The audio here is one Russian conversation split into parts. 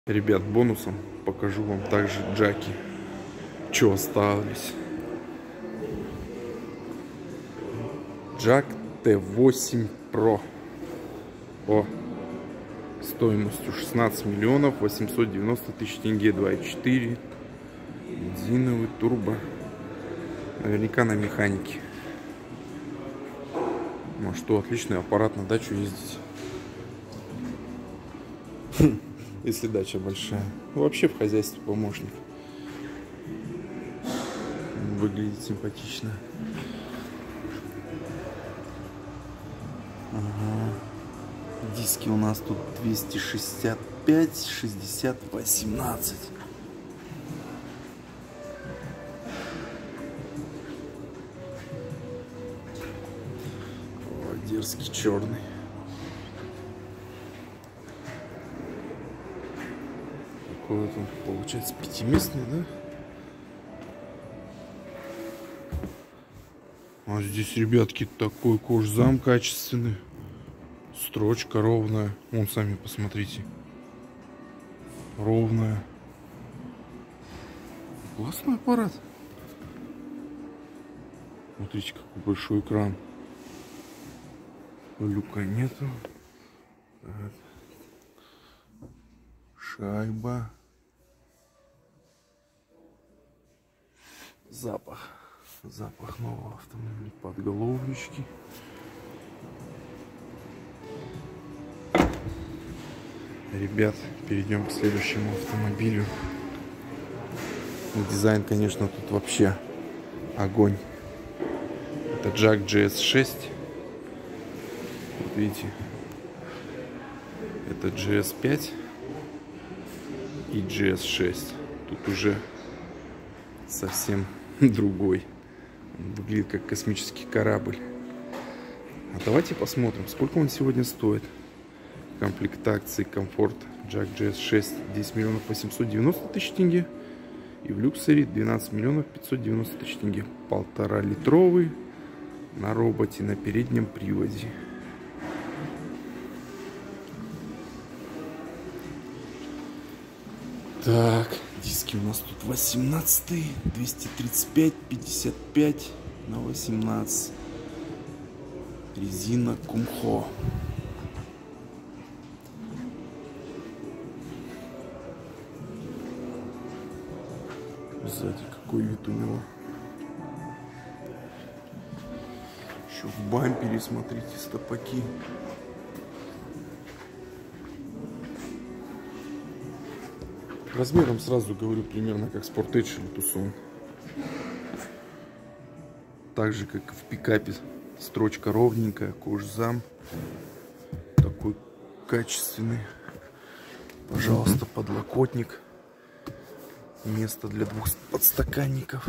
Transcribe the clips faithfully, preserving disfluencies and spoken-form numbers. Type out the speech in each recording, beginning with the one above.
Ребят, бонусом покажу вам также джаки, что остались. Джак тэ восемь про о стоимостью шестнадцать миллионов восемьсот девяносто тысяч тенге, два и четыре, бензиновый, турбо, наверняка на механике. Ну что, отличный аппарат, на дачу ездить, если дача большая. Вообще в хозяйстве помощник. Выглядит симпатично. Ага. Диски у нас тут двести шестьдесят пять шестьдесят восемнадцать. О, дерзкий черный. Такой вот он получается пятиместный, да? А здесь, ребятки, такой кожзам качественный. Строчка ровная. Вон, сами посмотрите. Ровная. Классный аппарат. Смотрите, какой большой экран. Люка нету. Так. Шайба. Запах. Запах нового автомобиля. Подголовнички. Ребят, перейдем к следующему автомобилю. Дизайн, конечно, тут вообще огонь. Это Jack джи эс шесть. Вот видите, это джи эс пять и джи эс шесть. Тут уже совсем другой. Он выглядит как космический корабль. А давайте посмотрим, сколько он сегодня стоит. Комплектации комфорт Jack джи эс шесть десять миллионов восемьсот девяносто тысяч тенге. И в люксере двенадцать миллионов пятьсот девяносто тысяч тенге. Полтора литровый на роботе на переднем приводе. Так, диски у нас тут восемнадцатый, двести тридцать пять, пятьдесят пять на восемнадцать. Резина Кумхо. Сзади какой вид у него. Еще в бампере, смотрите, стопаки. Размером сразу говорю, примерно как Sport Edge или Tucson. Так же, как и в пикапе. Строчка ровненькая, кожзам. Такой качественный. Пожалуйста, подлокотник. Место для двух подстаканников.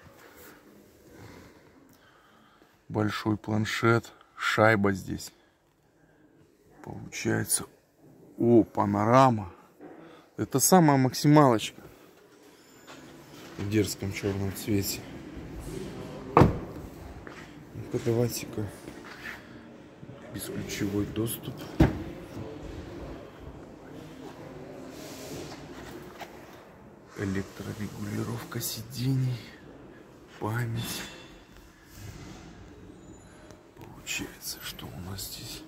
Большой планшет. Шайба здесь. Получается. О, панорама. Это самая максималочка. В дерзком черном цвете. Ну-ка, давайте-ка. Бесключевой доступ. Электрорегулировка сидений. Память. Получается, что у нас здесь?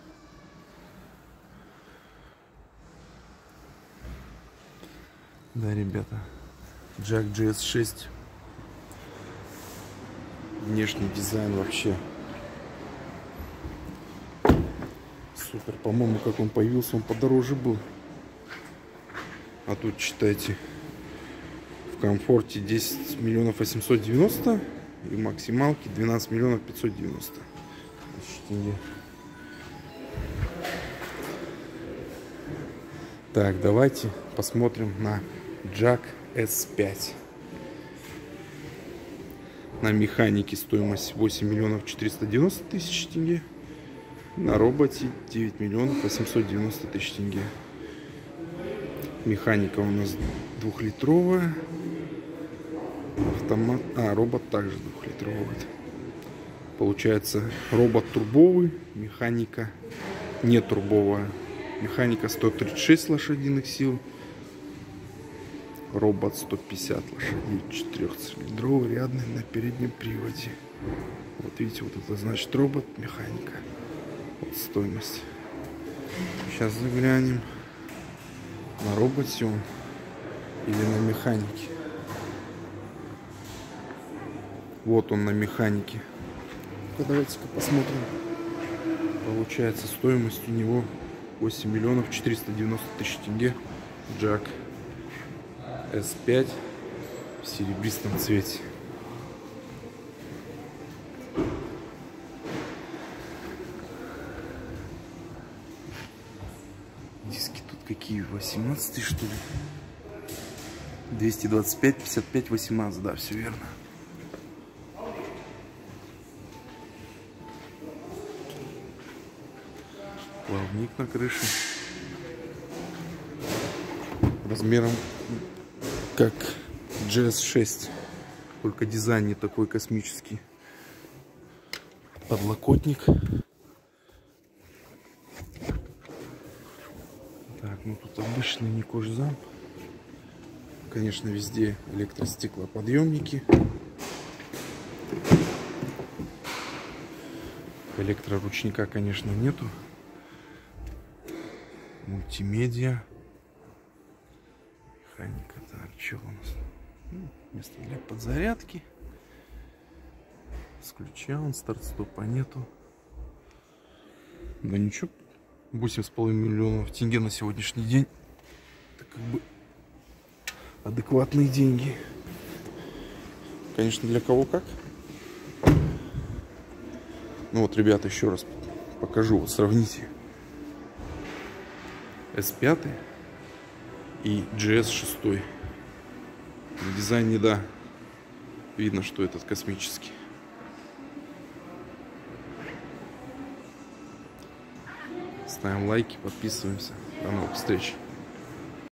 Да, ребята. Jack джи эс шесть. Внешний дизайн вообще супер. По-моему, как он появился, он подороже был. А тут, читайте, в комфорте десять миллионов восемьсот девяносто и в максималке двенадцать миллионов пятьсот девяносто. Так, давайте посмотрим на Jack эс пять. На механике стоимость восемь миллионов четыреста девяносто тысяч тенге. На роботе девять миллионов восемьсот девяносто тысяч тенге. Механика у нас двухлитровая. Автомат. А, робот также двухлитровый. Получается, робот турбовый, механика не турбовая. Механика сто тридцать шесть лошадиных сил, Робот сто пятьдесят лошадей, четырехцилиндровый, рядный на переднем приводе. Вот видите, вот это значит робот, механика. Вот стоимость. Сейчас заглянем, на роботе он или на механике. Вот он на механике. Давайте-ка посмотрим. Получается, стоимость у него восемь миллионов четыреста девяносто тысяч тенге. Джак эс пять в серебристом цвете. Диски тут какие? восемнадцать, что ли? двести двадцать пять, пятьдесят пять, восемнадцать, да, все верно. Плавник на крыше. Размером как джи эс шесть. Только дизайн не такой космический. Подлокотник. Так, ну тут обычный не кожзам. Конечно, везде электростеклоподъемники. Электроручника, конечно, нету. Мультимедиа. Механика. Так, что у нас? Ну, место для подзарядки. С ключа он, старт-стопа нету. Да ничего. восемь с половиной миллионов тенге на сегодняшний день. Это как бы адекватные деньги. Конечно, для кого как. Ну вот, ребята, еще раз покажу. Вот сравните эс пять и джи эс шесть. В дизайне, да, видно, что этот космический. Ставим лайки, подписываемся. До новых встреч.